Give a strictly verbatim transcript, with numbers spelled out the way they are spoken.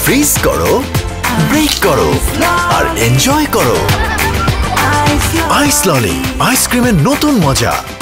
Fridge করো, break করো আর enjoy করো আইস ললি, আইসক্রিমের নতুন মজা।